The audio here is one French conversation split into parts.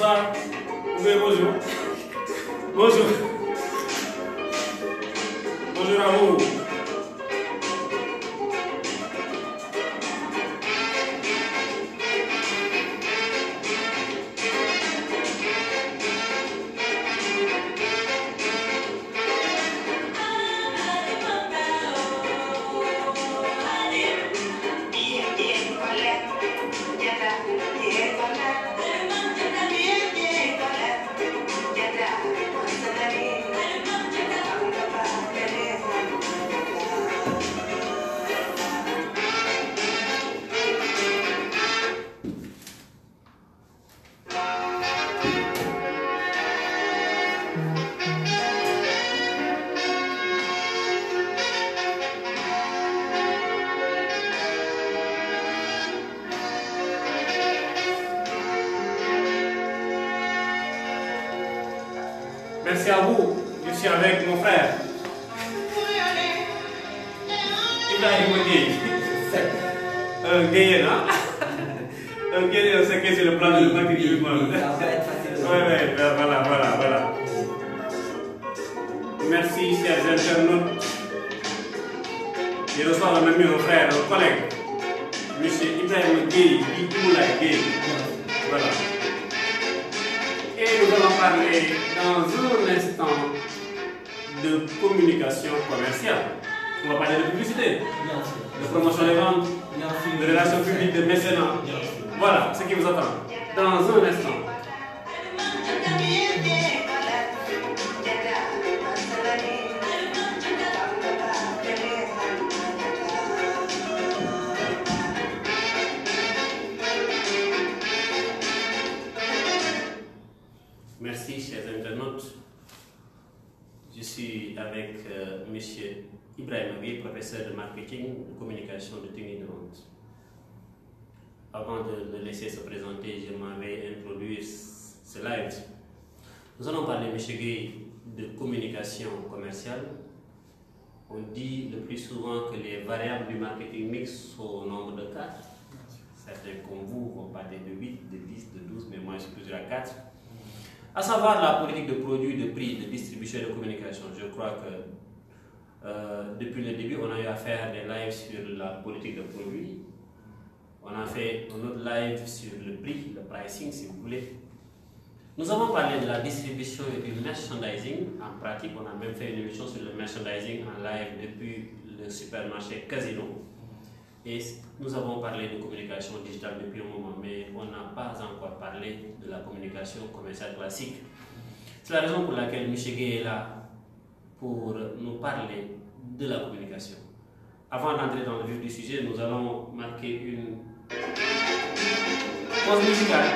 Bonsoir. Oui, bonjour. Bonjour. Bonjour à vous. Merci à vous. Je suis avec mon frère. Ibrahim Gueye. Un Gueye, hein? Un Gueye, on sait que c'est le plan de marketing du monde. Oui, voilà. Merci, chers internautes. Je reçois le même mon frère, mon collègue, M. Ibrahim Gueye, Gueye. Voilà. Et nous allons parler dans un instant de communication commerciale. On va parler de publicité, de promotion des ventes, de relations publiques, de mécénat. Voilà ce qui vous attend dans un instant. Merci, chers internautes. Je suis avec M. Ibrahim Gueye, professeur de marketing, de communication, de technique de vente. Avant de le laisser se présenter, je m'en vais introduire ce live. Nous allons parler, M. Gueye, de communication commerciale. On dit le plus souvent que les variables du marketing mix sont au nombre de 4. Certains comme vous vont parler de 8, de 10, de 12, mais moi je suis plus à 4. À savoir la politique de produit, de prix, de distribution et de communication. Je crois que depuis le début, on a eu à faire des lives sur la politique de produit. On a fait un autre live sur le prix, le pricing si vous voulez. Nous avons parlé de la distribution et du merchandising. En pratique, on a même fait une émission sur le merchandising en live depuis le supermarché Casino. Et nous avons parlé de communication digitale depuis un moment, mais on n'a pas encore parlé de la communication commerciale classique. C'est la raison pour laquelle M. Gueye est là pour nous parler de la communication. Avant d'entrer dans le vif du sujet, nous allons marquer une pause musicale.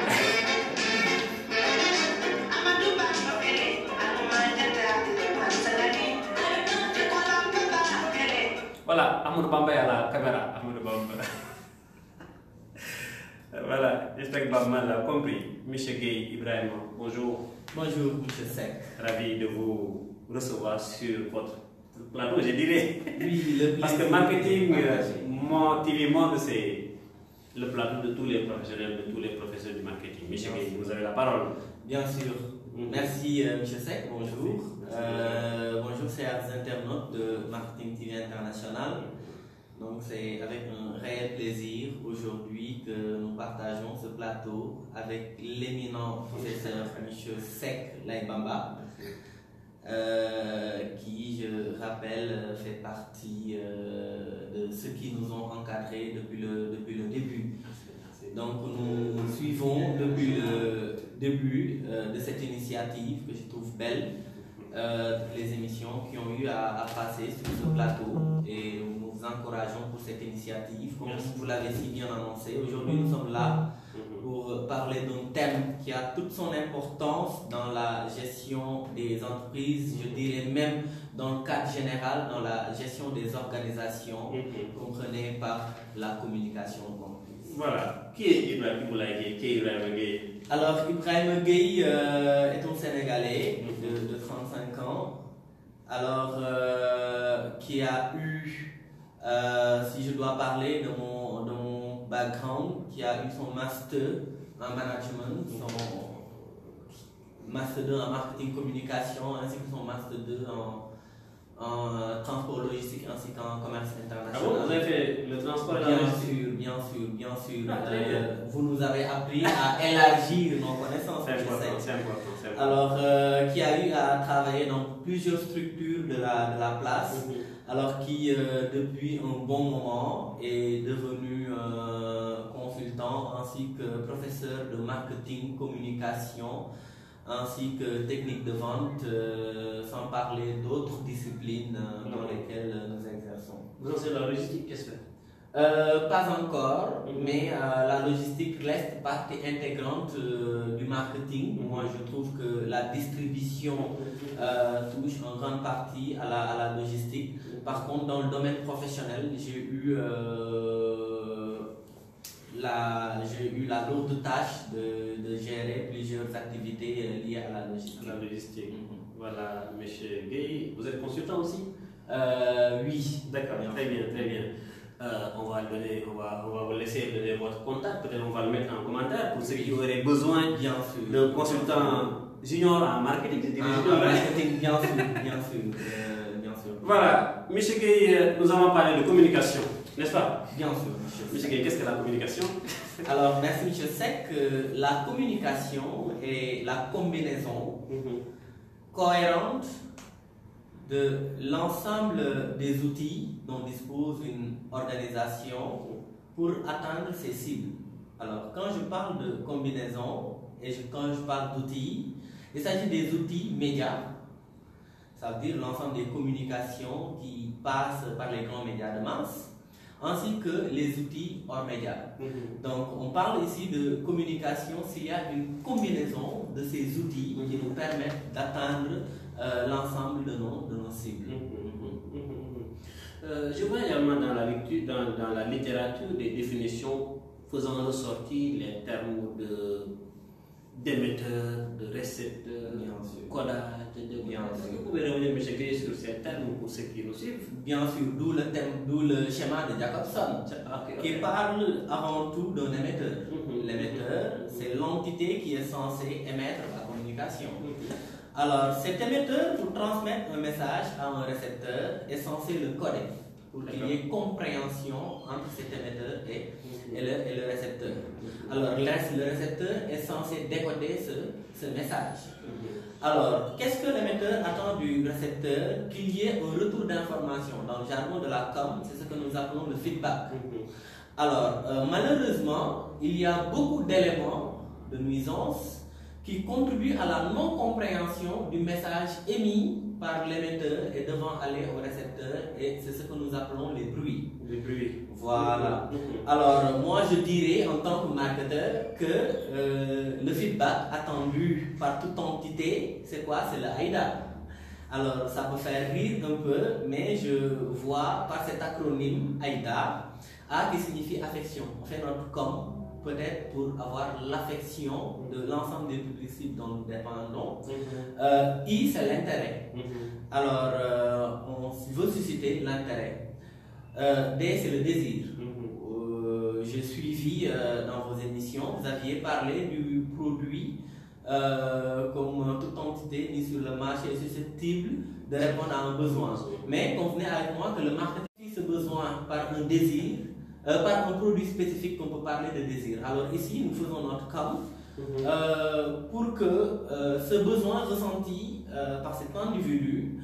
Voilà, Amadou Bamba à la caméra. Amadou Bamba. Voilà, j'espère que Bamba l'a compris. M. Gueye, Ibrahim, bonjour. Bonjour, M. Sec. Ravi de vous recevoir sur votre plateau, je dirais. Oui, le Parce que marketing, TV Monde, c'est le plateau de tous les professionnels, de tous les professeurs du marketing. M. Gueye, vous avez la parole. Bien sûr. Merci, M. Sec. Bonjour. Bonjour, chers internautes de Marketing TV International. Donc, c'est avec un réel plaisir aujourd'hui que nous partageons ce plateau avec l'éminent professeur M. Sek Laibamba, qui, je rappelle, fait partie de ceux qui nous ont encadrés depuis le début. Donc, nous suivons depuis le début de cette initiative que je trouve belle. Toutes les émissions qui ont eu à passer sur ce plateau et nous vous encourageons pour cette initiative. Comme vous l'avez si bien annoncé, aujourd'hui nous sommes là pour parler d'un thème qui a toute son importance dans la gestion des entreprises, je dirais même dans le cadre général, dans la gestion des organisations, comprenez par la communication d'entreprise. Voilà. Qui est Ibrahim Gueye? Qui est Ibrahim Gueye? Alors, Ibrahim Gueye est un Sénégalais de 35 ans, alors qui a eu, si je dois parler de mon background, qui a eu son master en management, Master 2 en marketing communication, ainsi que son Master 2 en transport logistique ainsi qu'en commerce international. Ah bon, vous avez fait le transport et la logistique? Bien sûr. Ah, très bien. Vous nous avez appris à élargir nos connaissances. C'est important. Alors, qui a eu à travailler dans plusieurs structures de la place, alors qui, depuis un bon moment, est devenu consultant ainsi que professeur de marketing, communication, ainsi que technique de vente, sans parler d'autres disciplines dans lesquelles nous exerçons. Vous enseignez la logistique, qu'est-ce que pas encore, mais la logistique reste partie intégrante du marketing. Moi, je trouve que la distribution touche en grande partie à la logistique. Par contre, dans le domaine professionnel, j'ai eu la lourde tâche de gérer plusieurs activités liées à la logistique. Voilà, M. Gueye, vous êtes consultant aussi? Oui. D'accord, très bien. On va vous laisser donner votre contact, peut-être on va le mettre en commentaire pour ceux qui auraient besoin d'un consultant junior en marketing. Bien sûr. Voilà, M. Gueye, nous avons parlé de communication, n'est-ce pas? Bien sûr, M. Gueye, qu'est-ce que la communication? Alors, merci M. Seck. La communication est la combinaison cohérente de l'ensemble des outils dont dispose une organisation pour atteindre ses cibles. Alors, quand je parle de combinaison et quand je parle d'outils, il s'agit des outils médias, ça veut dire l'ensemble des communications qui passent par les grands médias de masse, ainsi que les outils hors médias. Donc, on parle ici de communication s'il y a une combinaison de ces outils qui nous permettent d'atteindre l'ensemble de nos cibles. Je vois également dans la littérature des définitions faisant ressortir les termes d'émetteur, de récepteur, codage, Est-ce que vous pouvez revenir, M. Gueye, sur ces termes pour ceux qui nous suivent? Bien sûr, d'où le schéma de Jacobson, qui parle avant tout d'un émetteur. L'émetteur, c'est l'entité qui est censée émettre la communication. Alors, cet émetteur, pour transmettre un message à un récepteur, est censé le coder pour qu'il y ait compréhension entre cet émetteur et le récepteur. Alors, le récepteur est censé décoder ce message. Alors, qu'est-ce que l'émetteur attend du récepteur? Qu'il y ait un retour d'information. Dans le jargon de la com, c'est ce que nous appelons le feedback. Alors, malheureusement, il y a beaucoup d'éléments de nuisance qui contribuent à la non-compréhension du message émis par l'émetteur et devant aller au récepteur, et c'est ce que nous appelons les bruits. Les bruits. Voilà. Alors, moi, je dirais en tant que marketeur que le feedback attendu par toute entité, c'est quoi? C'est le AIDA. Alors, ça peut faire rire un peu, mais je vois par cet acronyme AIDA, A qui signifie affection. On fait notre com, peut-être pour avoir l'affection de l'ensemble des publics cibles dont nous dépendons. I, c'est l'intérêt. Alors, on veut susciter l'intérêt. D, c'est le désir. J'ai suivi dans vos émissions, vous aviez parlé du produit comme toute entité mise sur le marché est susceptible de répondre à un besoin. Mais convenez avec moi que le marketing ce besoin par un désir, par un produit spécifique qu'on peut parler de désir. Alors ici, nous faisons notre com pour que ce besoin ressenti par cet individu,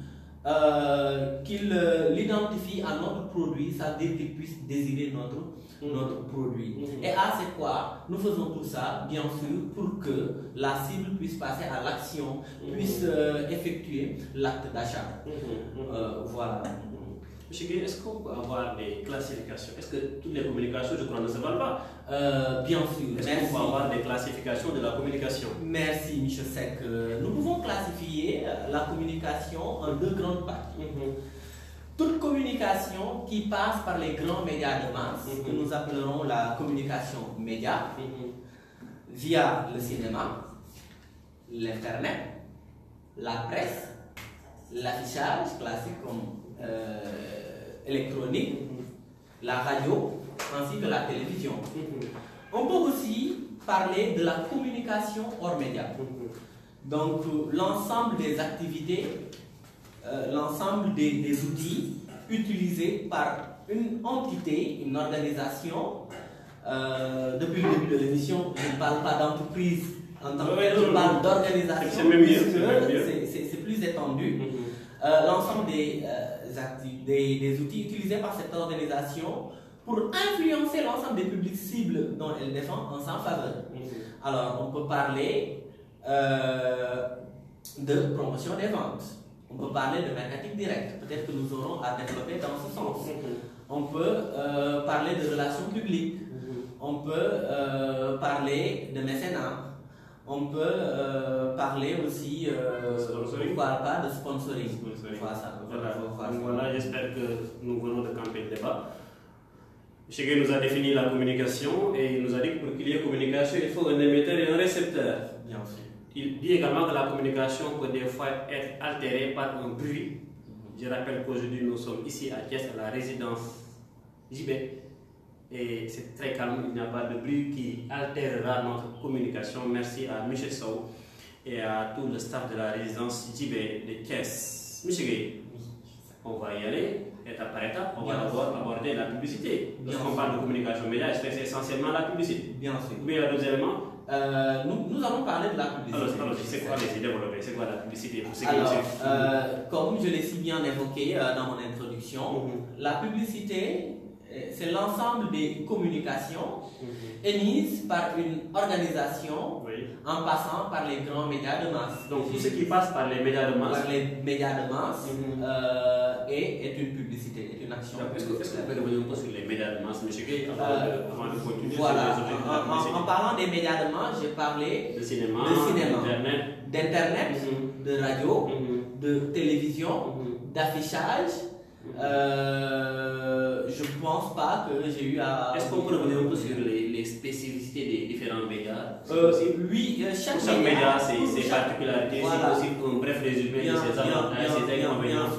qu'il l'identifie à notre produit, ça veut dire qu'il puisse désirer notre produit. Et A, c'est quoi? Nous faisons tout ça, bien sûr, pour que la cible puisse passer à l'action, puisse effectuer l'acte d'achat. Voilà. M. Gueye, est-ce qu'on peut avoir des classifications? Est-ce que toutes les communications, je crois, ne se valent pas? Bien sûr. Est-ce qu'on peut avoir des classifications de la communication? Merci, M. Seck. Nous pouvons classifier la communication en deux grandes parties. Toute communication qui passe par les grands médias de masse, que nous appellerons la communication média, via le cinéma, l'internet, la presse, l'affichage classique comme électronique, la radio, ainsi que la télévision. On peut aussi parler de la communication hors média. Donc, l'ensemble des activités, l'ensemble des outils utilisés par une entité, une organisation, depuis le début de l'émission, je ne parle pas d'entreprise en tant que telle, je parle d'organisation, c'est plus étendu. L'ensemble des outils utilisés par cette organisation pour influencer l'ensemble des publics cibles dont elle défend en sa faveur. Alors, on peut parler de promotion des ventes, on peut parler de marketing direct, peut-être que nous aurons à développer dans ce sens. On peut parler de relations publiques, on peut parler de mécénat, on peut parler aussi, pourquoi pas, de sponsoring. Voilà, j'espère que nous venons de camper le débat. M. Gueye nous a défini la communication et il nous a dit que pour qu'il y ait communication, il faut un émetteur et un récepteur. Bien sûr. Il dit également que la communication peut des fois être altérée par un bruit. Je rappelle qu'aujourd'hui nous sommes ici à Thiès, à la résidence JB. Et c'est très calme, il n'y a pas de bruit qui altérera notre communication. Merci à M. Sow et à tout le staff de la résidence JB de Thiès. M. Gueye, on va y aller étape par étape, on va d'abord aborder la publicité. Lorsqu'on parle de communication média, c'est essentiellement la publicité. Bien sûr. Mais il y a d'autres éléments. Nous allons parler de la publicité. Alors, c'est quoi les idées développées? C'est quoi la publicité pour ceux qui comme je l'ai si bien évoqué dans mon introduction, la publicité, c'est l'ensemble des communications émises par une organisation en passant par les grands médias de masse. Donc, tout ce qui passe par les médias de masse. Par les médias de masse est une publicité, est une action. Est-ce que vous pouvez revenir un peu sur les médias de masse, M. Gueye, avant de continuer? Voilà, en parlant des médias de masse, j'ai parlé de cinéma, d'internet, de radio, de télévision, d'affichage. Je ne pense pas que j'ai eu à... Est-ce qu'on peut revenir un peu sur les spécificités des différents médias? Oui, chaque média, ses particularités, c'est aussi un bref résumé de ses avantages, ses inconvénients.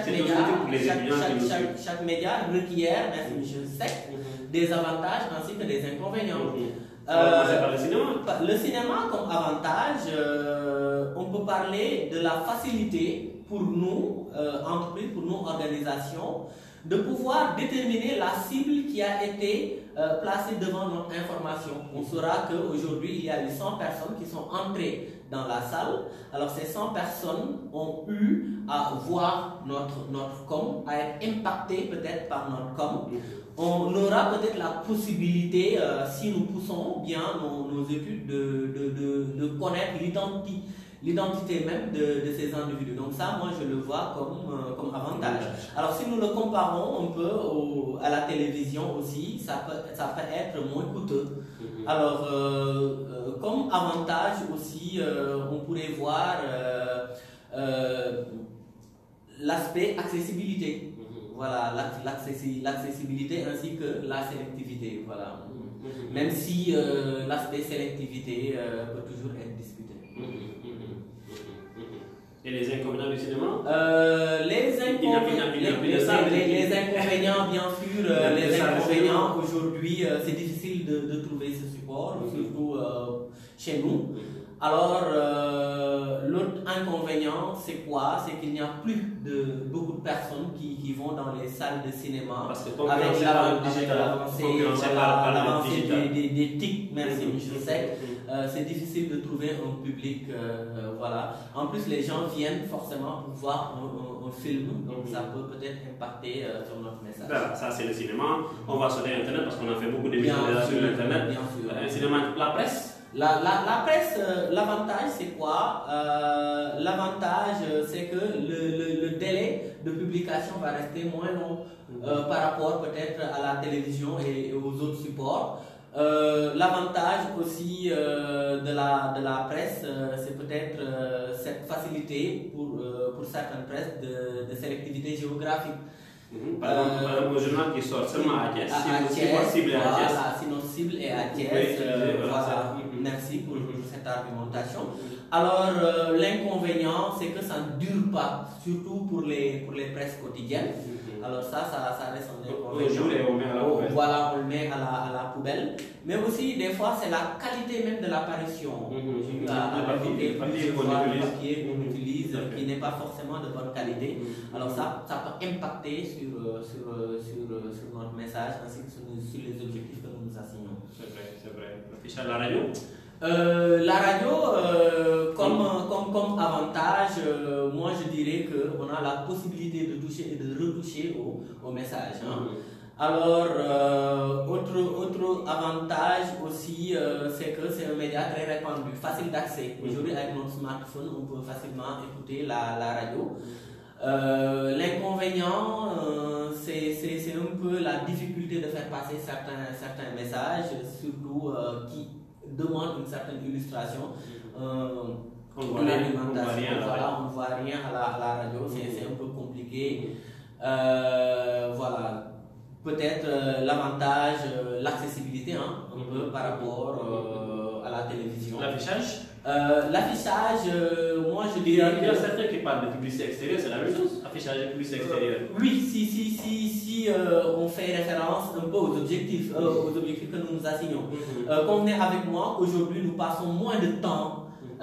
Chaque média requiert, merci M. Seck, des avantages ainsi que des inconvénients. Le cinéma. Le cinéma comme avantage, on peut parler de la facilité pour nous, entreprises, pour nous, organisations, de pouvoir déterminer la cible qui a été placée devant notre information. On saura qu'aujourd'hui, il y a eu 100 personnes qui sont entrées dans la salle. Alors, ces 100 personnes ont eu à voir notre com, à être impactées peut-être par notre com. On aura peut-être la possibilité, si nous poussons bien nos études, de connaître l'identité même de ces individus. Donc ça, moi, je le vois comme avantage. Alors, si nous le comparons un peu à la télévision aussi, ça peut être moins coûteux. Alors, comme avantage aussi, on pourrait voir l'aspect accessibilité. Voilà, l'accessibilité ainsi que la sélectivité. Voilà. Même si l'aspect sélectivité peut toujours être discuté. Et les inconvénients du cinéma? Les inconvénients, bien sûr, les inconvénients aujourd'hui, c'est difficile de trouver ce support, surtout chez nous. Alors, l'autre inconvénient, c'est quoi? C'est qu'il n'y a plus beaucoup de personnes qui vont dans les salles de cinéma. Parce que avec l'avancée des TIC, merci M. Seck. C'est difficile de trouver un public. Voilà. En plus, les gens viennent forcément pour voir un film, donc ça peut peut-être impacter sur notre message. Voilà, ça c'est le cinéma. On va sauter Internet parce qu'on a fait beaucoup d'émissions sur l'Internet. Le cinéma, la presse? La presse, l'avantage c'est quoi? L'avantage c'est que le délai de publication va rester moins long par rapport peut-être à la télévision et aux autres supports. L'avantage aussi de la presse, c'est peut-être cette facilité pour certaines presses de sélectivité géographique. Par exemple, le journal qui sort seulement à Thiès, si notre cible est à Thiès, voilà. merci pour cette argumentation. Alors, l'inconvénient, c'est que ça ne dure pas, surtout pour les presses quotidiennes. Alors ça reste un inconvénient. Voilà, on le met à la poubelle. Mais aussi, des fois, c'est la qualité même de l'apparition. J'ai eu à évoquer plusieurs fois le papier qu'on utilise, qui n'est pas forcément de bonne qualité. Alors ça peut impacter sur notre message, ainsi que sur les objectifs que nous nous assignons. C'est vrai. L'affichage à la radio? La radio, comme avantage, moi je dirais qu'on a la possibilité de toucher et de retoucher au message. Alors, autre avantage aussi, c'est que c'est un média très répandu, facile d'accès. Aujourd'hui, avec notre smartphone, on peut facilement écouter la radio. L'inconvénient, c'est un peu la difficulté de faire passer certains messages, surtout qui demandent une certaine illustration. On ne voit rien à la radio, c'est un peu compliqué. Voilà. Peut-être l'avantage, l'accessibilité, un peu par rapport à la télévision. L'affichage? L'affichage, moi je dirais. Il y a certains qui parlent de publicité extérieure, c'est la même chose, affichage et publicité extérieure. Oui, si on fait référence un peu aux objectifs que nous nous assignons. Convenez avec moi, aujourd'hui nous passons moins de temps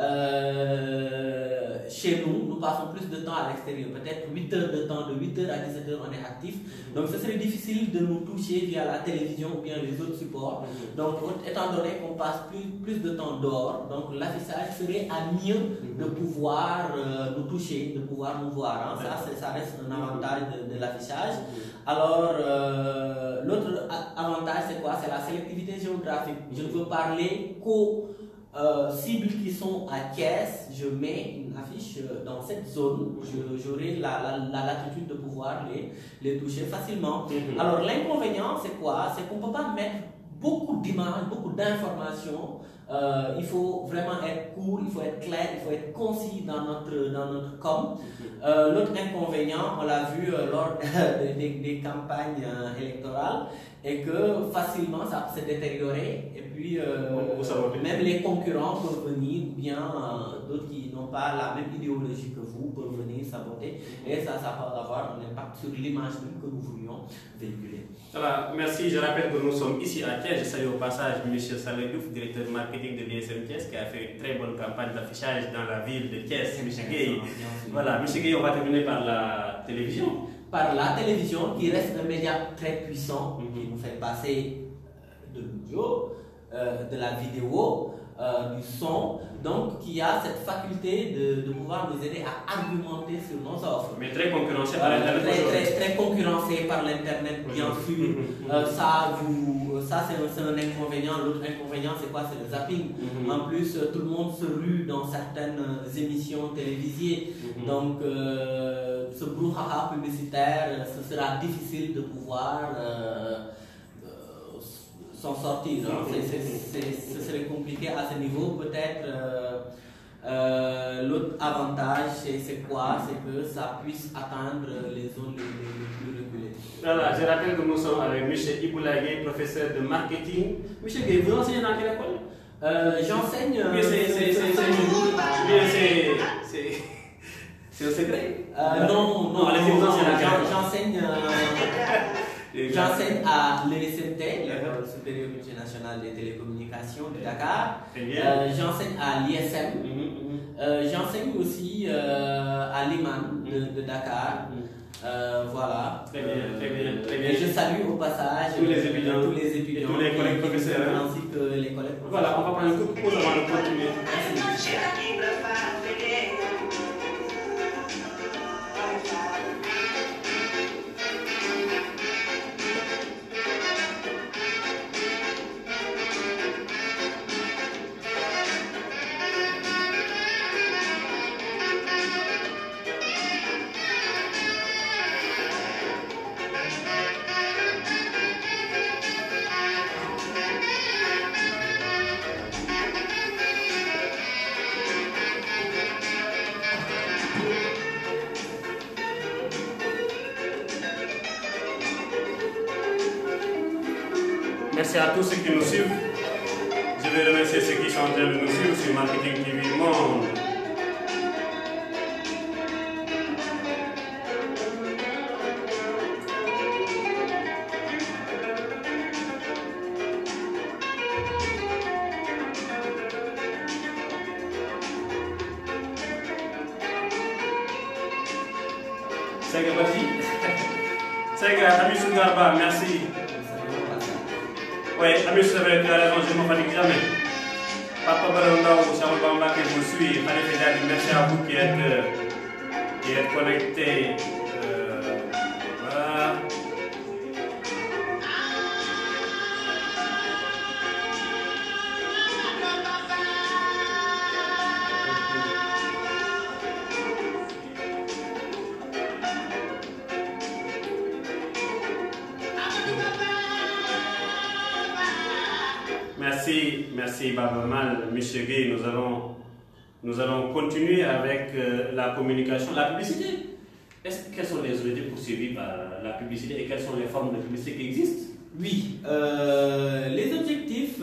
chez nous passons plus de temps à l'extérieur, peut-être 8 heures de temps, de 8 heures à 17 heures on est actif, donc ce serait difficile de nous toucher via la télévision ou bien les autres supports. Donc étant donné qu'on passe plus de temps dehors, donc l'affichage serait à mieux de pouvoir nous toucher, de pouvoir nous voir, ça reste un avantage de l'affichage. Alors l'autre avantage c'est quoi? C'est la sélectivité géographique. Je ne veux parler qu'aux cibles qui sont à Thiès, je mets une affiche dans cette zone, j'aurai la latitude de pouvoir les toucher facilement. Alors l'inconvénient c'est quoi? C'est qu'on ne peut pas mettre beaucoup d'images, beaucoup d'informations. Il faut vraiment être court, il faut être clair, il faut être concis dans notre com. L'autre inconvénient, on l'a vu lors des campagnes électorales, est que facilement ça peut se détériorer et puis même les concurrents peuvent venir, ou bien d'autres qui n'ont pas la même idéologie que vous peuvent venir saboter, et ça peut avoir un impact sur l'image même que nous voulions véhiculer. Voilà, merci. Je rappelle que nous sommes ici à Thiès. Je salue au passage M. Saleh Diouf, directeur marketing de l'ISM Thiès, qui a fait une très bonne campagne d'affichage dans la ville de Thiès. M. Gueye. Voilà, M. Gueye, on va terminer par la télévision. Par la télévision, qui reste un média très puissant, qui nous fait passer de l'audio, de la vidéo, du son, donc qui a cette faculté de pouvoir nous aider à argumenter sur nos offres. Mais très concurrencé par l'Internet. Très concurrencé par l'Internet, bien sûr. Ça c'est un inconvénient. L'autre inconvénient, c'est quoi? C'est le zapping. En plus, tout le monde se rue dans certaines émissions télévisées. Donc, ce brouhaha publicitaire, ce sera difficile de pouvoir s'en sortir. Ce serait compliqué à ce niveau. Peut-être l'autre avantage, c'est quoi? C'est que ça puisse atteindre les zones les plus reculées. Voilà, je rappelle que nous sommes avec M. Iboula Gueye, professeur de marketing. M. Gueye, vous enseignez dans quelle école? J'enseigne. C'est un secret? Non, j'enseigne. J'enseigne à l'ESMT, l'École supérieure multinationale des télécommunications de Dakar. J'enseigne à l'ISM. J'enseigne aussi à l'IMAN de Dakar. Voilà. Très bien. Et je salue au passage tous les étudiants et tous les collègues professeurs. Ainsi que les collègues professeurs. Voilà, on va prendre un coup de pause avant de continuer. Merci. Merci à tous ceux qui nous suivent. Je vais remercier ceux qui sont en train de nous suivre sur Marketing TV Monde. C'est vas-y. C'est Amisou Garba, merci. Oui, Amisou, tu as raison, je ne me fatigue jamais. Papa Barondao, Charles Bamba qui vous suit, merci à vous qui êtes connectés. Voilà. Merci Baba Mal, M. Gay. Nous allons continuer avec la communication, la publicité. Quels sont les objectifs poursuivis par la publicité et quelles sont les formes de publicité qui existent? Oui, les objectifs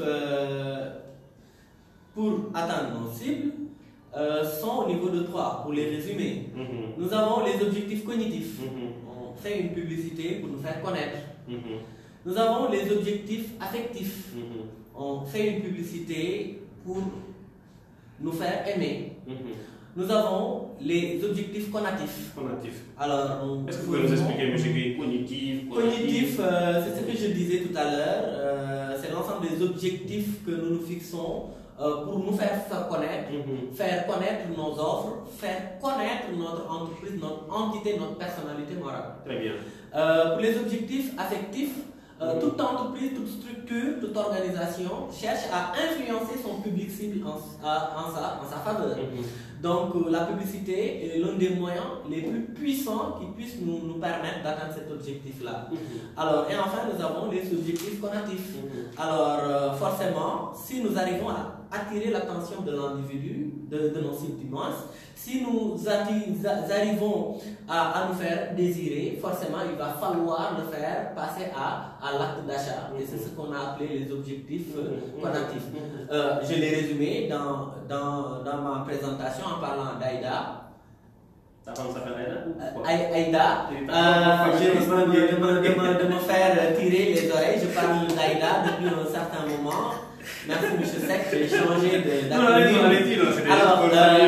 pour atteindre nos cibles sont au niveau de 3, pour les résumer. Nous avons les objectifs cognitifs. On fait une publicité pour nous faire connaître. Nous avons les objectifs affectifs. On fait une publicité pour nous faire aimer. Nous avons les objectifs conatifs. Alors, est-ce que vous pouvez nous expliquer, M. Guy, cognitif? Cognitif, c'est ce que je disais tout à l'heure. C'est l'ensemble des objectifs que nous nous fixons pour nous faire connaître, faire connaître nos offres, faire connaître notre entreprise, notre entité, notre personnalité morale. Très bien. Pour les objectifs affectifs, toute entreprise, toute structure, toute organisation cherche à influencer son public cible en sa faveur. Donc la publicité est l'un des moyens les plus puissants qui puissent nous permettre d'atteindre cet objectif-là. Alors, et enfin, nous avons les objectifs conatifs. Alors, forcément, si nous arrivons à attirer l'attention de l'individu, de nos cibles du moins, si nous arrivons à nous faire désirer, forcément, il va falloir le faire passer à l'acte d'achat. Et c'est ce qu'on a appelé les objectifs conatifs. Je l'ai résumé dans ma présentation en parlant d'Aïda. Ça s'appelle Aïda. Je risque de me faire tirer les oreilles. Je parle d'Aïda depuis un certain moment. Merci M. Sec, j'ai changé d'acronyme. Alors,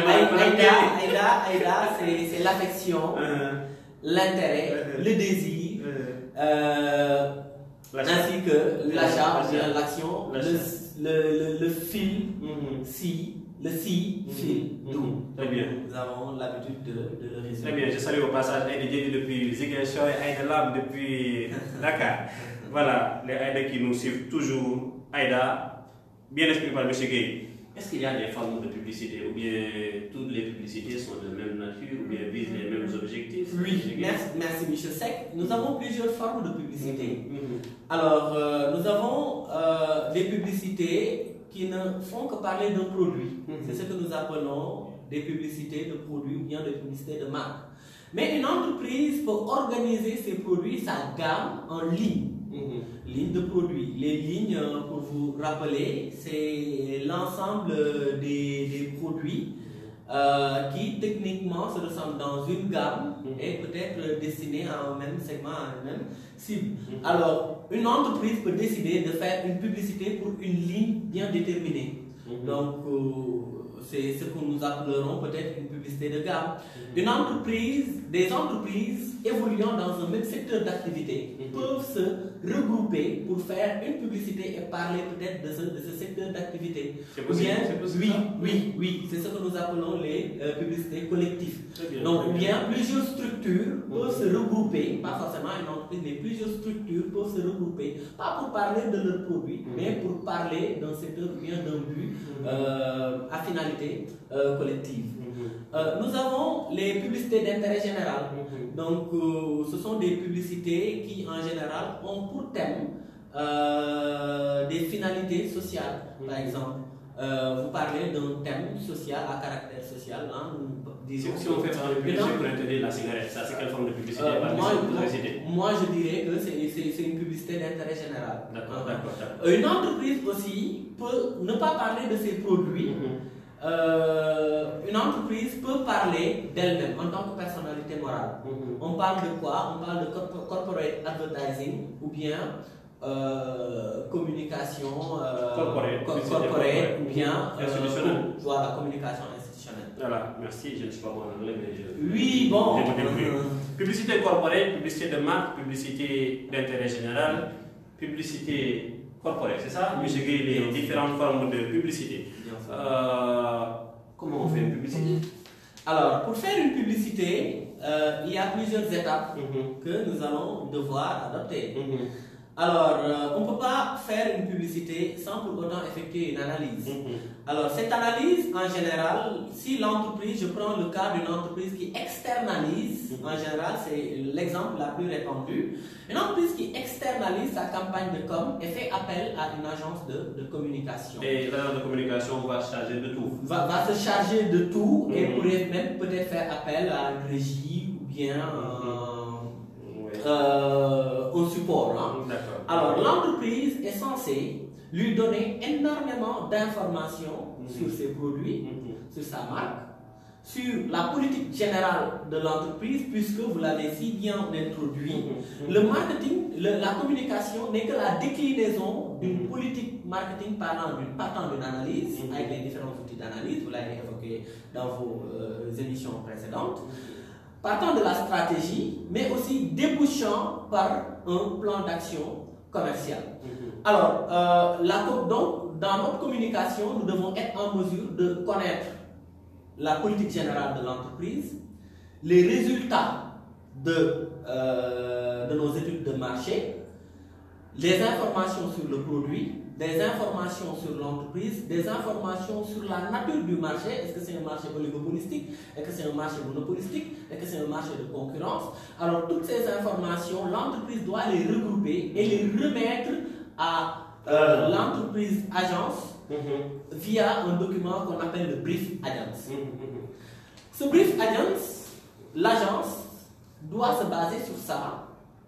Aïda, c'est l'affection, l'intérêt, le désir, ainsi que l'achat, l'action, le fil, le fil, d'où. Très bien. Nous avons l'habitude de le résumer. Très bien, je salue au passage Aïda depuis Ziguinchor et Aïda Lam depuis Dakar. Voilà, les Aïda qui nous suivent toujours. Aïda, bien expliqué par M. Gay. Est-ce qu'il y a des formes de publicité ou bien toutes les publicités sont de même nature ou bien visent les mêmes objectifs? Oui, merci M. Sec. Nous avons plusieurs formes de publicité. Alors, nous avons des publicités qui ne font que parler d'un produit. C'est ce que nous appelons des publicités de produits ou bien des publicités de marque. Mais une entreprise peut organiser ses produits, sa gamme en ligne. Ligne de produits. Les lignes, pour vous rappeler, c'est l'ensemble des produits qui techniquement se ressemblent dans une gamme et peut-être destinés à un même segment, à une même cible. Alors, une entreprise peut décider de faire une publicité pour une ligne bien déterminée. Donc, c'est ce que nous appellerons peut-être une publicité de gamme. Des entreprises évoluant dans un même secteur d'activité peuvent se regrouper pour faire une publicité et parler peut-être de ce secteur d'activité. C'est possible, oui, c'est ce que nous appelons les publicités collectives. Donc, ou bien plusieurs structures peuvent se regrouper, pas forcément une entreprise, mais plusieurs structures peuvent se regrouper, pas pour parler de leurs produits, mais pour parler d'un secteur ou bien d'un but à finalité collective. Nous avons les publicités d'intérêt général. Donc, ce sont des publicités qui, en général, ont pour thème des finalités sociales. Par exemple, vous parlez d'un thème social à caractère social. Hein, si on fait par exemple publicité pour interdire la cigarette, ça c'est quelle forme de publicité? Moi je dirais que c'est une publicité d'intérêt général. D'accord. Une entreprise aussi peut ne pas parler de ses produits. Une entreprise peut parler d'elle-même en tant que personnalité morale. On parle de quoi? On parle de corporate advertising ou bien communication corporate ou bien voilà, communication institutionnelle. Voilà, merci, je ne suis pas bon en anglais, mais oui, bon. Publicité corporate, publicité de marque, publicité d'intérêt général, publicité corporate, c'est ça? Monsieur Guy, les différentes formes de publicité. Comment on fait une publicité? Alors, pour faire une publicité, il y a plusieurs étapes que nous allons devoir adopter. Alors, on ne peut pas faire une publicité sans pour autant effectuer une analyse. Alors, cette analyse, en général, si l'entreprise, je prends le cas d'une entreprise qui externalise, en général, c'est l'exemple la plus répandu, une entreprise qui externalise sa campagne de com et fait appel à une agence de communication. Et l'agence de communication va se charger de tout. Va se charger de tout et pourrait même peut-être faire appel à une régie ou bien au support. Hein. Alors, l'entreprise est censée lui donner énormément d'informations sur ses produits, sur sa marque, sur la politique générale de l'entreprise, puisque vous l'avez si bien introduit. Le marketing, la communication n'est que la déclinaison d'une politique marketing partant d'une analyse, avec les différents outils d'analyse, vous l'avez évoqué dans vos émissions précédentes. Partant de la stratégie, mais aussi débouchant par un plan d'action commercial. Alors, donc, dans notre communication, nous devons être en mesure de connaître la politique générale de l'entreprise, les résultats de nos études de marché, les informations sur le produit, des informations sur l'entreprise, des informations sur la nature du marché. Est-ce que c'est un marché oligopolistique? Est-ce que c'est un marché monopolistique? Est-ce que c'est un marché de concurrence? Alors, toutes ces informations, l'entreprise doit les regrouper et les remettre à l'entreprise agence via un document qu'on appelle le brief agence. Ce brief agence, l'agence doit se baser sur ça,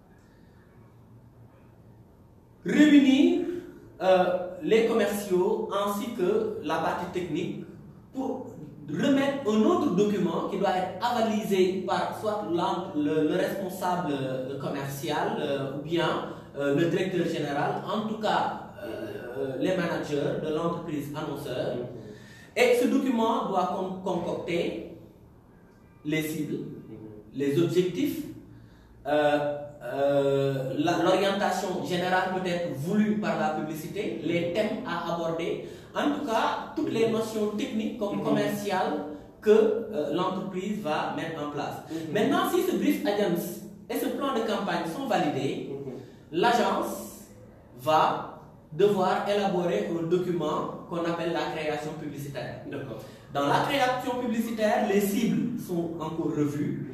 réunir les commerciaux ainsi que la partie technique pour remettre un autre document qui doit être avalisé par soit le responsable commercial ou bien le directeur général, en tout cas les managers de l'entreprise annonceur. Et ce document doit concocter les cibles, les objectifs, l'orientation générale peut être voulue par la publicité, les thèmes à aborder, en tout cas toutes les notions techniques comme commerciales que l'entreprise va mettre en place. Maintenant, si ce brief agence et ce plan de campagne sont validés, l'agence va devoir élaborer un document qu'on appelle la création publicitaire. Dans la création publicitaire, les cibles sont encore revues.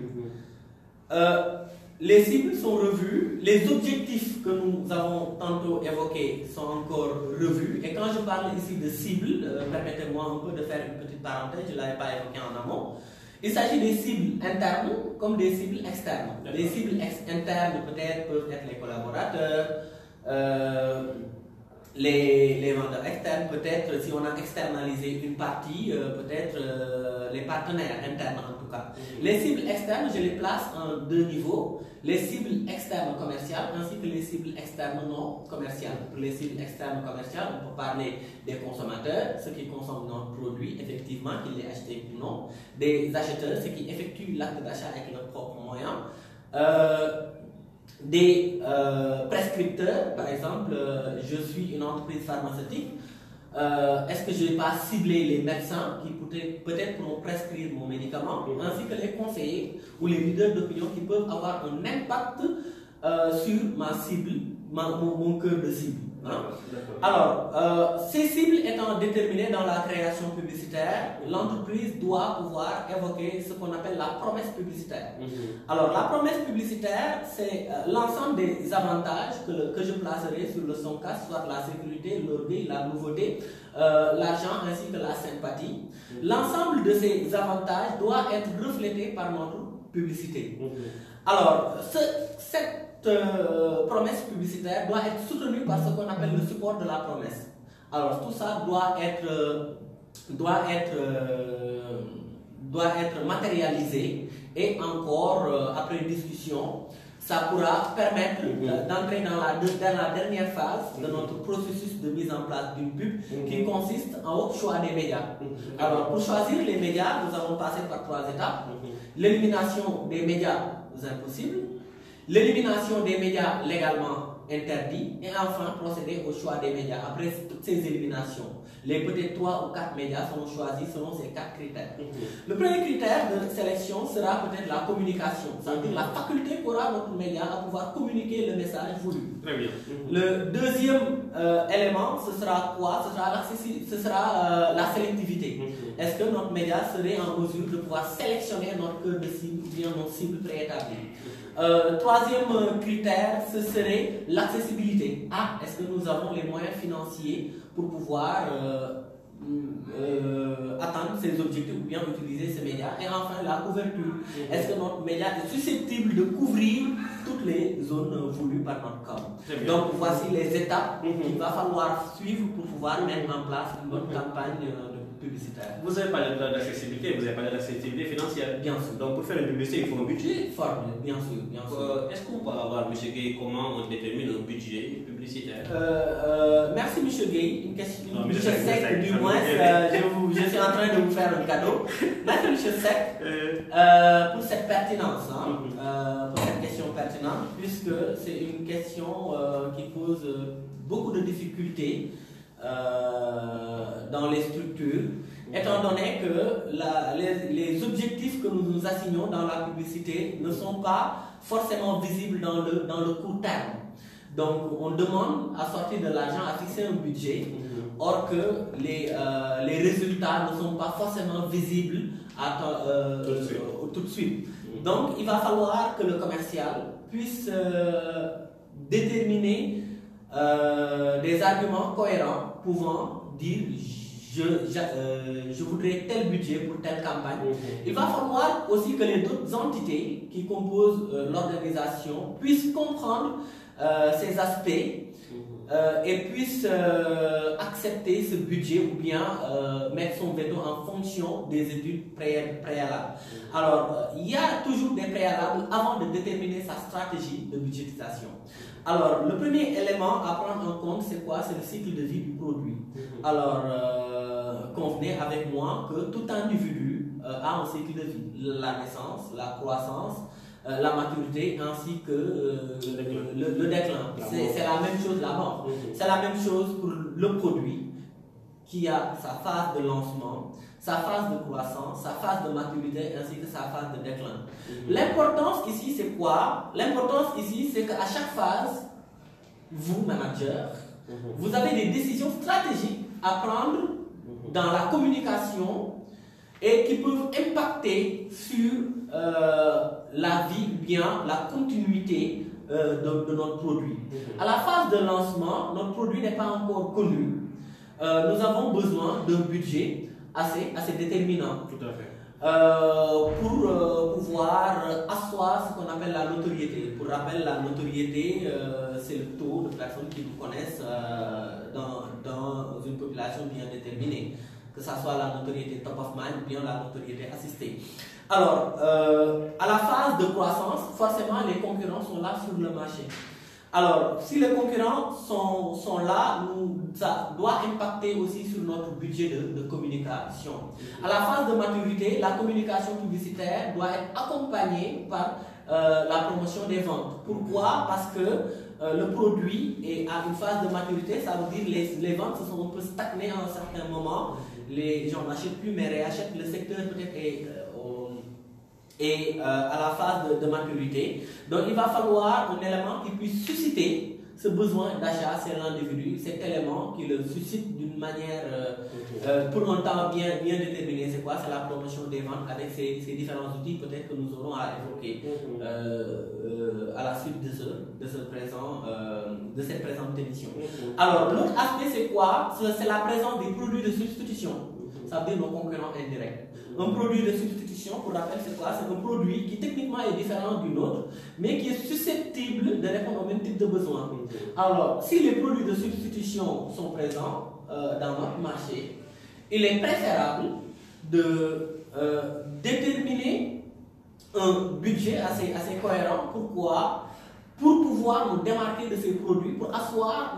Les cibles sont revues, les objectifs que nous avons tantôt évoqués sont encore revus. Et quand je parle ici de cibles, permettez-moi un peu de faire une petite parenthèse, je ne l'avais pas évoqué en amont. Il s'agit des cibles internes comme des cibles externes. Les cibles internes peut-être peuvent être les collaborateurs, les vendeurs externes, peut-être si on a externalisé une partie, peut-être les partenaires internes en tout cas. Les cibles externes, je les place en deux niveaux. Les cibles externes commerciales ainsi que les cibles externes non commerciales. Pour les cibles externes commerciales, on peut parler des consommateurs, ceux qui consomment notre produit, effectivement, qu'ils l'aient acheté ou non. Des acheteurs, ceux qui effectuent l'acte d'achat avec leurs propres moyens. Des prescripteurs, par exemple, je suis une entreprise pharmaceutique. Est-ce que je vais pas cibler les médecins qui peut-être pourront prescrire mon médicament, ainsi que les conseillers ou les leaders d'opinion qui peuvent avoir un impact sur ma cible mon cœur de cible. Hein? Alors, ces cibles étant déterminées dans la création publicitaire, l'entreprise doit pouvoir évoquer ce qu'on appelle la promesse publicitaire. Alors, la promesse publicitaire, c'est l'ensemble des avantages que je placerai sur le SONCAS, soit la sécurité, l'orgueil, la nouveauté, l'argent ainsi que la sympathie. L'ensemble de ces avantages doit être reflété par notre publicité. Alors, cette promesse publicitaire doit être soutenue par ce qu'on appelle le support de la promesse. Alors, tout ça doit être matérialisé et encore, après discussion, ça pourra permettre d'entrer dans la dernière phase de notre processus de mise en place d'une pub qui consiste au choix des médias. Alors, pour choisir les médias, nous avons passé par 3 étapes. L'élimination des médias impossibles, l'élimination des médias légalement interdits et enfin procéder au choix des médias. Après toutes ces éliminations, les peut-être 3 ou 4 médias seront choisis selon ces 4 critères. Le premier critère de sélection sera peut-être la communication, c'est-à-dire la faculté qu'aura notre média à pouvoir communiquer le message voulu. Très bien. Le deuxième élément, ce sera quoi? Ce sera la sélectivité. Est-ce que notre média serait en mesure de pouvoir sélectionner notre cœur de cible ou bien nos cibles préétablies? Troisième critère, ce serait l'accessibilité. Est-ce que nous avons les moyens financiers pour pouvoir atteindre ces objectifs ou bien utiliser ces médias? Et enfin, la couverture. Est-ce que notre média est susceptible de couvrir toutes les zones voulues par notre corps? Donc, voici les étapes qu'il va falloir suivre pour pouvoir mettre en place une bonne campagne publicitaire. Vous avez parlé d'accessibilité, vous avez parlé d'accessibilité financière. Bien sûr. Donc pour faire une publicité, il faut un budget. Formé, bien sûr, bien sûr. Est-ce qu'on peut avoir, M. Gay, comment on détermine un budget publicitaire? Merci, M. Gay. Une question. Non, M. Sec, du moins, je suis en train de vous faire un cadeau. Merci, M. Sec, pour cette pertinence, pour cette question pertinente, puisque c'est une question qui pose beaucoup de difficultés dans les structures, étant donné que les objectifs que nous nous assignons dans la publicité ne sont pas forcément visibles dans le court terme. Donc on demande à sortir de l'argent, à fixer un budget, or que les résultats ne sont pas forcément visibles tout de suite. Donc il va falloir que le commercial puisse déterminer des arguments cohérents pouvant dire je voudrais tel budget pour telle campagne. Il va falloir aussi que les autres entités qui composent l'organisation puissent comprendre ces aspects et puissent accepter ce budget ou bien mettre son veto en fonction des études préalables. Alors, il y a toujours des préalables avant de déterminer sa stratégie de budgétisation. Alors, le premier élément à prendre en compte, c'est quoi? C'est le cycle de vie du produit. Alors, convenez avec moi que tout individu a un cycle de vie. La naissance, la croissance, la maturité ainsi que le déclin. C'est la même chose, la mort. C'est la même chose pour le produit qui a sa phase de lancement, sa phase de croissance, sa phase de maturité ainsi que sa phase de déclin. L'importance ici, c'est quoi? L'importance ici, c'est qu'à chaque phase, vous, manager, vous avez des décisions stratégiques à prendre dans la communication et qui peuvent impacter sur la vie ou bien la continuité de notre produit. À la phase de lancement, notre produit n'est pas encore connu. Nous avons besoin d'un budget assez déterminant. Tout à fait. Pour pouvoir asseoir ce qu'on appelle la notoriété. Pour rappel, la notoriété, c'est le taux de personnes qui vous connaissent dans une population bien déterminée, que ce soit la notoriété top of mind ou bien la notoriété assistée. Alors, à la phase de croissance, forcément, les concurrents sont là sur le marché. Alors, si les concurrents sont là, ça doit impacter aussi sur notre budget de communication. À la phase de maturité, la communication publicitaire doit être accompagnée par la promotion des ventes. Pourquoi? Parce que le produit est à une phase de maturité, ça veut dire les ventes se sont un peu stagnées à un certain moment. Les gens n'achètent plus mais réachètent. Le secteur peut-être est à la phase de maturité. Donc il va falloir un élément qui puisse susciter ce besoin d'achat, c'est l'individu, cet élément qui le suscite d'une manière, pour un temps bien déterminé. C'est quoi? C'est la promotion des ventes avec ces différents outils peut-être que nous aurons à évoquer à la suite de cette présente émission. Alors, l'autre aspect, c'est quoi? C'est la présence des produits de substitution. Ça veut dire nos concurrents indirects. Un produit de substitution, pour rappel, c'est quoi? C'est un produit qui techniquement est différent du nôtre, mais qui est susceptible de répondre au même type de besoin. Alors, si les produits de substitution sont présents dans notre marché, il est préférable de déterminer un budget assez cohérent. Pourquoi? Pour pouvoir nous démarquer de ces produits, pour asseoir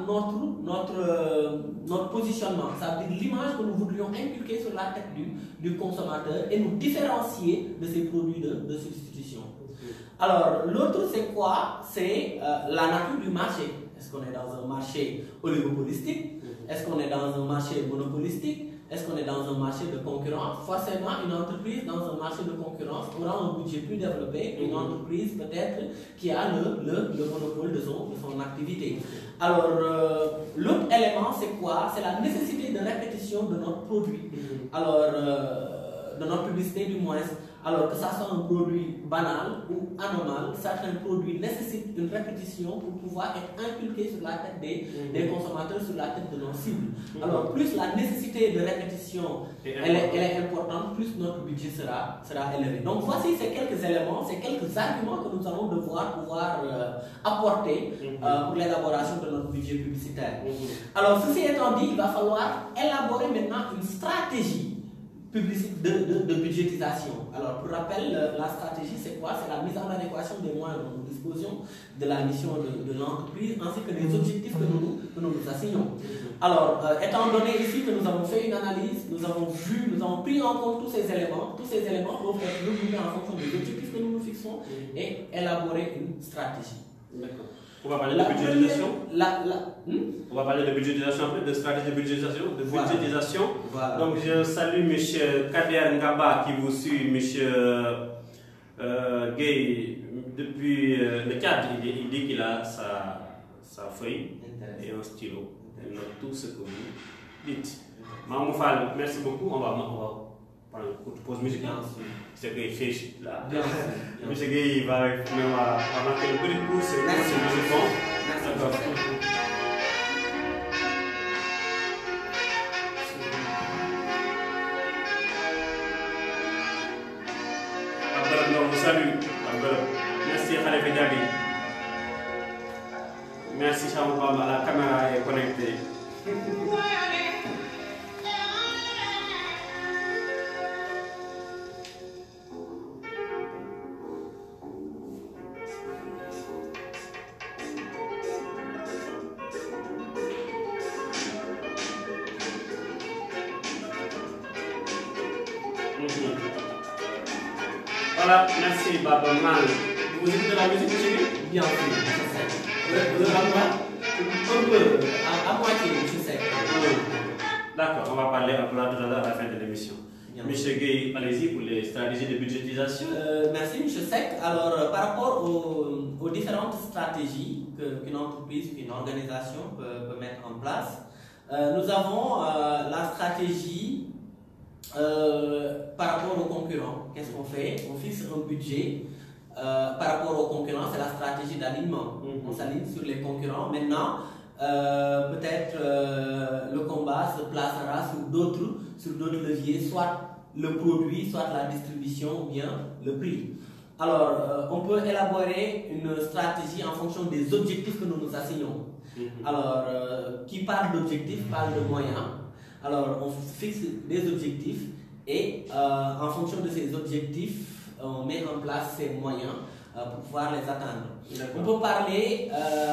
notre positionnement, ça veut dire l'image que nous voudrions inculquer sur la tête du consommateur et nous différencier de ces produits de substitution. Alors, l'autre, c'est quoi? C'est la nature du marché. Est-ce qu'on est dans un marché oligopolistique? Est-ce qu'on est dans un marché monopolistique? Est-ce qu'on est dans un marché de concurrence? Forcément, une entreprise dans un marché de concurrence aura un budget plus développé qu'une entreprise peut-être qui a le monopole de son activité. Alors, l'autre élément, c'est quoi? C'est la nécessité de répétition de notre produit. Alors, de notre publicité du moins. Alors que ça soit un produit banal ou anormal, certains produits nécessitent une répétition pour pouvoir être inculqués sur la tête des consommateurs, sur la tête de nos cibles. Alors plus la nécessité de répétition elle est importante, plus notre budget sera élevé. Donc voici ces quelques éléments, ces quelques arguments que nous allons devoir pouvoir apporter pour l'élaboration de notre budget publicitaire. Alors ceci étant dit, il va falloir élaborer maintenant une stratégie de budgétisation. Alors, pour rappel, la stratégie, c'est quoi? C'est la mise en adéquation des moyens dont nous disposons, de la mission de l'entreprise, ainsi que des objectifs que nous assignons. Alors, étant donné ici que nous avons fait une analyse, nous avons pris en compte tous ces éléments peuvent être regroupés en fonction des objectifs que nous nous fixons et élaborer une stratégie. D'accord. On va parler de budgétisation. On va parler de budgétisation, de stratégie de budgétisation. Voilà. Donc je salue M. Kader Ngaba qui vous suit, M. Gay, depuis le cadre. Il dit qu'il a sa feuille et un stylo. Il note tout ce que vous dites. Maman Fall, merci beaucoup. On va prendre une courte pause musicale. C'est que fait là. M. Gay va marquer une petite pause. Merci. D'accord. Salut. Merci Khalifa Diaby. Merci Chamou Bamba, la caméra est connectée. Voilà, merci Baba Mal. Vous écoutez la musique chez lui? Bien sûr, vous avez un peu, à moitié, je sais. D'accord, on va parler un peu là tout à l'heure à la fin de l'émission. Monsieur Gay, allez-y pour les stratégies de budgétisation. Merci, M. Sec. Alors, par rapport aux différentes stratégies qu'une entreprise, qu'une organisation peut mettre en place, nous avons la stratégie par rapport aux concurrents. Qu'est-ce qu'on fait? On fixe un budget par rapport aux concurrents, c'est la stratégie d'alignement. On s'aligne sur les concurrents. Maintenant, peut-être le combat se placera sur d'autres leviers, soit le produit, soit la distribution ou bien le prix. Alors, on peut élaborer une stratégie en fonction des objectifs que nous nous assignons. Alors, qui parle d'objectifs parle de moyens. Alors, on fixe des objectifs et en fonction de ces objectifs, on met en place ces moyens pour pouvoir les atteindre. On peut parler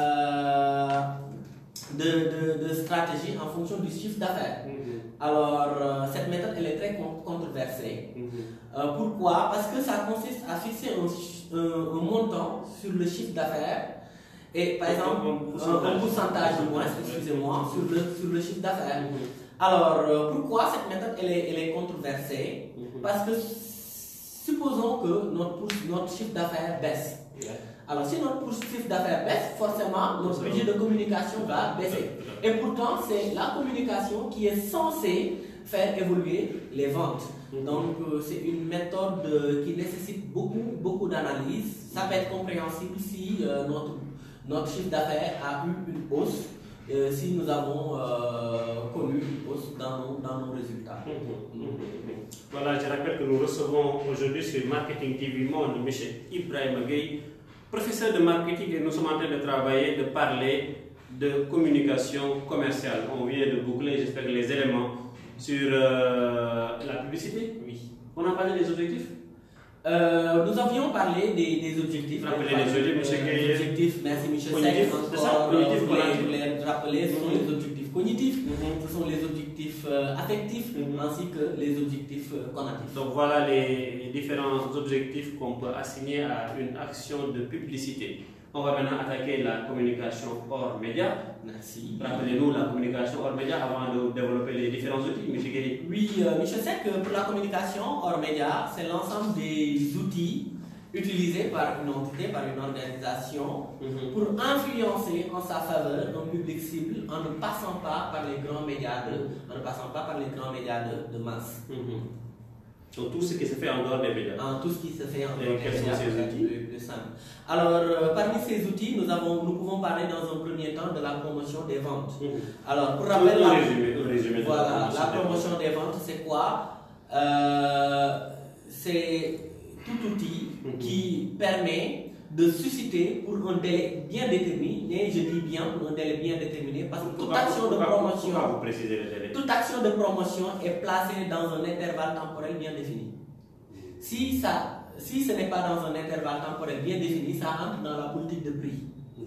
de stratégie en fonction du chiffre d'affaires. Alors, cette méthode, elle est très controversée. Pourquoi? Parce que ça consiste à fixer un montant sur le chiffre d'affaires et, par exemple, un pourcentage de moins, excusez-moi, sur le chiffre d'affaires. Alors, pourquoi cette méthode elle est controversée? Parce que supposons que notre chiffre d'affaires baisse. Alors si notre chiffre d'affaires baisse, forcément notre budget de communication va baisser. Et pourtant, c'est la communication qui est censée faire évoluer les ventes. Donc c'est une méthode qui nécessite beaucoup d'analyse. Ça peut être compréhensible si notre chiffre d'affaires a eu une hausse, si nous avons connu une hausse dans nos résultats. Voilà, je rappelle que nous recevons aujourd'hui sur Marketing TV Monde M. Ibrahima Gueye, professeur de marketing, et nous sommes en train de travailler, de parler de communication commerciale. On vient de boucler, j'espère, les éléments sur la publicité. Oui. On a parlé des objectifs. Nous avions parlé des objectifs. Rappelez les objectifs, les objectifs, merci Michel Sec. Pour les rappeler, ce sont les objectifs cognitifs, ce sont les objectifs affectifs, ainsi que les objectifs cognitifs. Donc voilà les différents objectifs qu'on peut assigner à une action de publicité. On va maintenant attaquer la communication hors média. Merci. Rappelez-nous la communication hors média avant de développer les différents outils, M. Gueye. Oui, Michel Sec, pour la communication hors média, c'est l'ensemble des outils utilisés par une entité, par une organisation, pour influencer en sa faveur un public cible en ne passant pas par les grands médias de masse. Donc tout ce qui se fait en dehors des médias. Tout ce qui se fait en dehors des médias, c'est plus simple. Alors, parmi ces outils, nous pouvons parler dans un premier temps de la promotion des ventes. Alors, pour rappel, la promotion des ventes, c'est quoi? C'est tout outil qui permet de susciter pour un délai bien déterminé, je dis bien pour un délai bien déterminé, parce que toute action de promotion, toute action de promotion est placée dans un intervalle temporel bien défini. Si ce n'est pas dans un intervalle temporel bien défini, ça entre dans la politique de prix.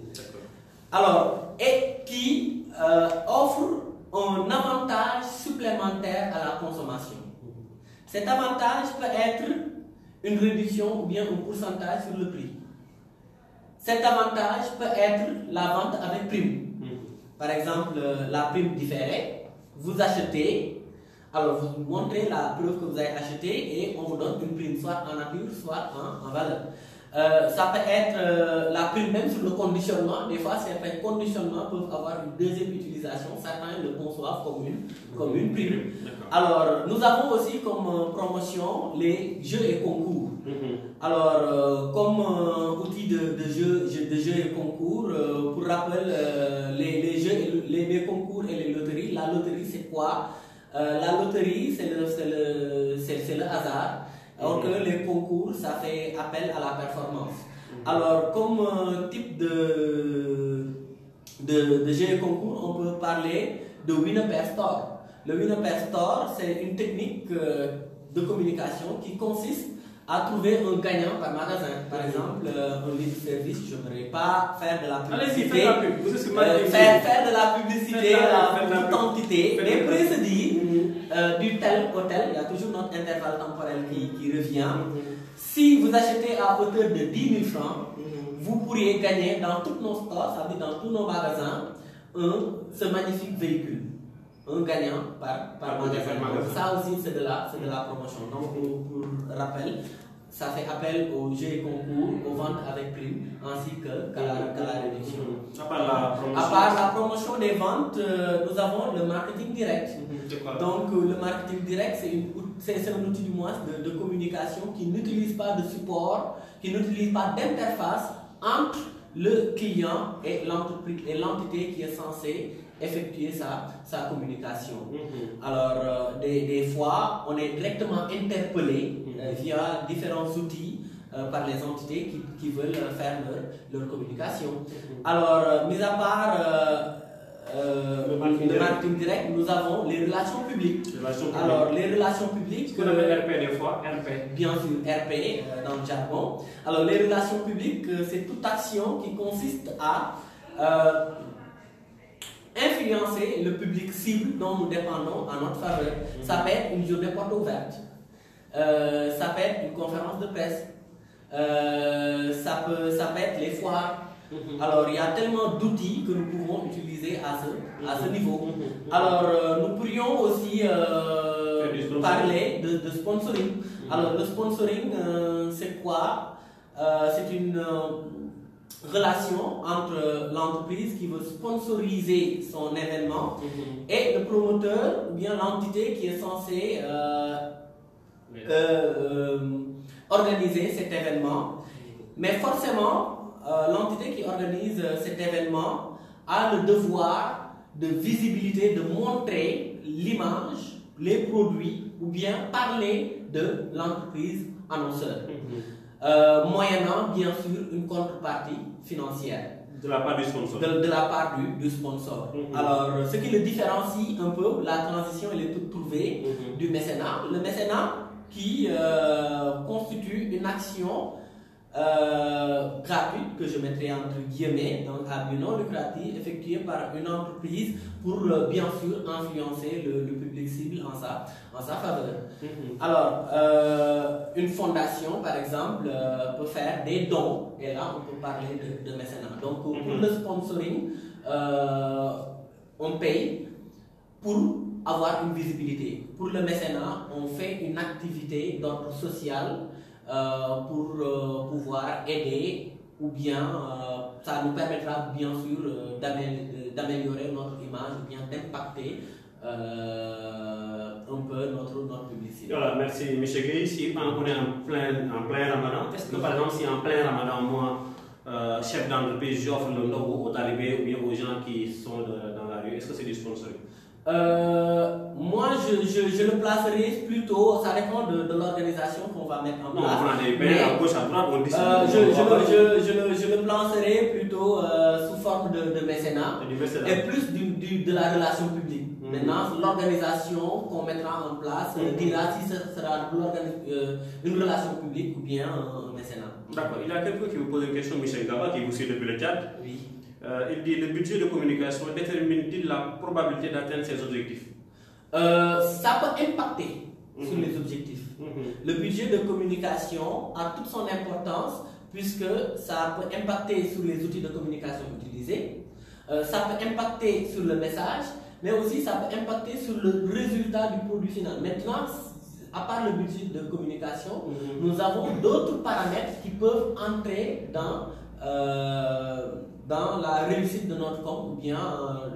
Alors, et qui offre un avantage supplémentaire à la consommation. Cet avantage peut être une réduction ou bien un pourcentage sur le prix. Cet avantage peut être la vente avec prime. Par exemple, la prime différée, vous achetez, alors vous montrez la preuve que vous avez acheté et on vous donne une prime, soit en nature, soit en valeur. Ça peut être la prime même sur le conditionnement. Des fois, certains conditionnements peuvent avoir une deuxième utilisation. Certains le conçoivent comme une prime. Alors, nous avons aussi comme promotion les jeux et concours. Alors, comme outil de jeux et concours, pour rappel, les jeux, les concours et les loteries. La loterie, c'est quoi? La loterie, c'est le hasard. Alors que les concours, ça fait appel à la performance. Alors, comme type de jeu et concours, on peut parler de winner per store. Le winner per store, c'est une technique de communication qui consiste à trouver un gagnant par magasin. Par exemple, un libre-service, je n'aimerais pas faire de la publicité. Faire de la publicité à toute entité. Les prix se disent du tel hôtel, il y a toujours notre intervalle temporel qui revient. Si vous achetez à hauteur de 10 000 francs, vous pourriez gagner dans tous nos stores, ça veut dire dans tous nos magasins, ce magnifique véhicule. Un gagnant par magasin. Donc, ça aussi, c'est de la promotion. Donc, pour rappel, ça fait appel aux jeux et concours, aux ventes avec prime, ainsi qu'à la réduction. À part la promotion des ventes, nous avons le marketing direct. Donc, le marketing direct, c'est un outil du moins de communication qui n'utilise pas de support, qui n'utilise pas d'interface entre le client et l'entité qui est censée effectuer sa communication. Alors, des fois, on est directement interpellé via différents outils par les entités qui veulent faire leur communication. Alors, mis à part le marketing direct, nous avons les relations publiques. Alors, les relations publiques. Ce qu'on appelle RP des fois, RP. Bien sûr, RP dans le jargon. Alors, les relations publiques, c'est toute action qui consiste à influencer le public cible dont nous dépendons en notre faveur. Ça peut être une journée porte ouverte, ça peut être une conférence de presse, ça peut être les foires. Alors il y a tellement d'outils que nous pouvons utiliser à ce niveau. Alors nous pourrions aussi parler de sponsoring. Alors le sponsoring, c'est quoi? C'est une relation entre l'entreprise qui veut sponsoriser son événement et le promoteur ou bien l'entité qui est censée organiser cet événement. Mais forcément, l'entité qui organise cet événement a le devoir de visibilité, de montrer l'image, les produits ou bien parler de l'entreprise annonceur. Moyennant bien sûr une contrepartie financière. De la part du sponsor. De la part du sponsor. Alors, ce qui le différencie un peu, la transition elle est toute trouvée du mécénat. Le mécénat qui constitue une action gratuite, que je mettrai entre guillemets, donc à but non lucratif, effectuée par une entreprise pour bien sûr influencer le public cible en sa faveur. Alors, une fondation par exemple peut faire des dons, et là on peut parler de mécénat. Donc pour le sponsoring, on paye pour avoir une visibilité. Pour le mécénat, on fait une activité d'ordre social pour pouvoir aider ou bien ça nous permettra bien sûr d'améliorer notre image ou bien d'impacter un peu notre publicité. Voilà, merci M. Gueye. Si on est en plein ramadan, est-ce que par exemple si en plein ramadan, moi, chef d'entreprise, j'offre le logo aux talibés ou bien aux gens qui sont dans la rue, est-ce que c'est du sponsoring? Moi, je le placerai plutôt, ça dépend de l'organisation qu'on va mettre en place. Non, on prend des pains à gauche, à droite, on décide. Je le placerai plutôt sous forme de mécénat et plus de la relation publique. Maintenant, l'organisation qu'on mettra en place dira si ce sera une relation publique ou bien un mécénat. D'accord. Il y a quelqu'un qui vous pose une question, Michel Gaba, qui vous suit depuis le Tchad. Oui. Il dit: le budget de communication détermine-t-il la probabilité d'atteindre ses objectifs? Ça peut impacter sur les objectifs. Le budget de communication a toute son importance puisque ça peut impacter sur les outils de communication utilisés, ça peut impacter sur le message, mais aussi ça peut impacter sur le résultat du produit final. Maintenant, à part le budget de communication, nous avons d'autres paramètres qui peuvent entrer dans la réussite de notre com ou bien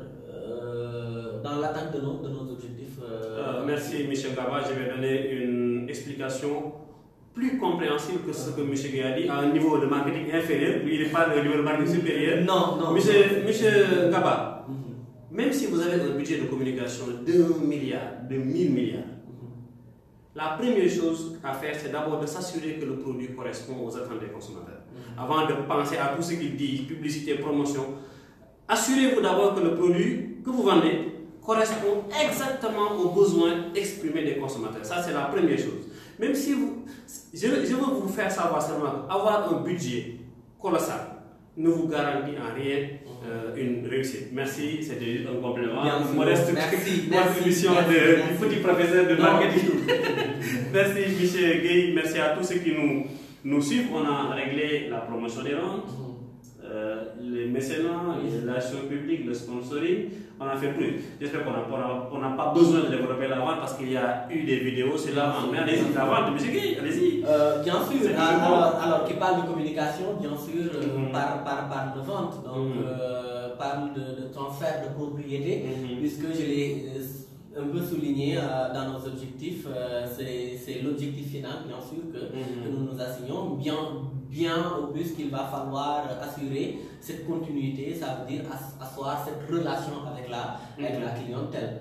dans l'atteinte de nos objectifs. Merci Michel Gaba. Je vais donner une explication plus compréhensible que ce que M. Gueye a dit, à un niveau de marketing inférieur. Lui, il parle d'un niveau de marketing supérieur. Non. Monsieur Gaba, même si vous avez un budget de communication de 1 milliard, de 1000 milliards, la première chose à faire, c'est d'abord de s'assurer que le produit correspond aux attentes des consommateurs. Avant de penser à tout ce qu'il dit, publicité, promotion, assurez-vous d'abord que le produit que vous vendez correspond exactement aux besoins exprimés des consommateurs. Ça, c'est la première chose. Même si je veux vous faire savoir seulement qu'avoir un budget colossal ne vous garantit en rien une réussite. Merci, c'était un complément. Modeste contribution du petit professeur de marketing. Merci, M. Gueye. Merci à tous ceux qui nous suivent. On a réglé la promotion des ventes, les mécénats, les relations publiques, le sponsoring. On a fait plus. J'espère qu'on n'a pas besoin de développer la vente parce qu'il y a eu des vidéos sur la vente. Mais allez-y, la vente, M. Gueye, allez-y. Bien sûr. Alors, qui parle de communication, bien sûr, parle de vente. Donc, parle de transfert de propriété, puisque je l'ai un peu souligné dans nos objectifs. C'est l'objectif final, bien sûr, que nous nous assignons. Bien au plus qu'il va falloir assurer cette continuité, ça veut dire asseoir cette relation avec la clientèle.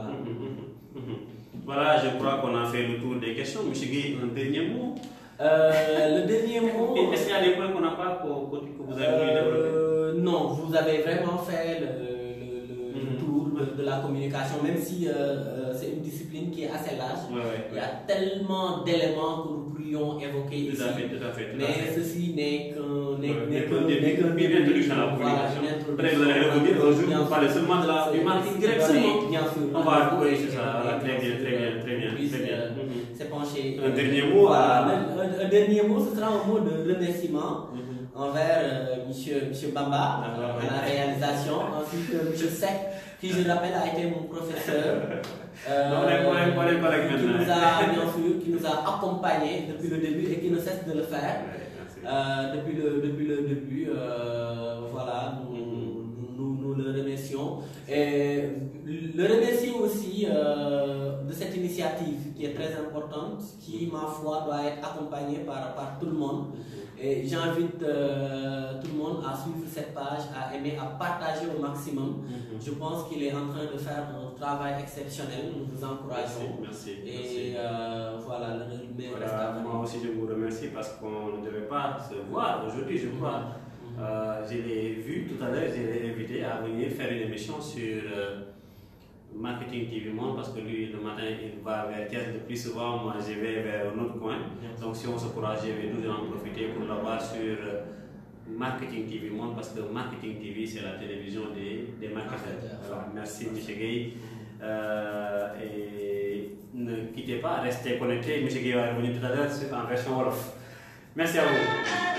Voilà, je crois qu'on a fait le tour des questions. M. Gueye, un dernier mot? Le dernier mot. Est-ce qu'il y a des points qu'on n'a pas que vous avez voulu développer? Non, vous avez vraiment fait le tour de la communication, même si c'est une discipline qui est assez large. Il y a tellement d'éléments que nous pourrions évoquer ici. Tout à fait. Mais ceci n'est qu'un une introduction à la communication. Peut-être vous allez revenir un jour pour parler seulement du marketing directement. Bien sûr. On va c'est ça. Très bien. C'est penché. Un dernier mot. Un dernier mot, ce sera un mot de remerciement envers M. Bamba à la réalisation, ainsi que M. Sec, qui je rappelle a été mon professeur, qui nous a accompagnés depuis le début et qui ne cesse de le faire. depuis le début. Voilà, nous le remercions. Et le remercie aussi de cette initiative qui est très importante, qui, ma foi, doit être accompagnée par tout le monde. Et j'invite tout le monde à suivre cette page, à aimer, à partager au maximum. Je pense qu'il est en train de faire un travail exceptionnel. Nous vous encourageons. Merci. Et voilà, moi aussi, je vous remercie parce qu'on ne devait pas se voir aujourd'hui, je crois. Je l'ai vu tout à l'heure, je l'ai invité à venir faire une émission sur Marketing TV Monde parce que lui, le matin, il va vers Thiès le plus souvent. Moi, je vais vers un autre coin. Donc, si on se courage, je vais toujours en profiter pour l'avoir sur Marketing TV Monde parce que Marketing TV, c'est la télévision des marketeurs. Voilà. Merci, M. Gueye. Et ne quittez pas, restez connectés. M. Gueye va revenir tout à l'heure en version Wolof. Merci à vous.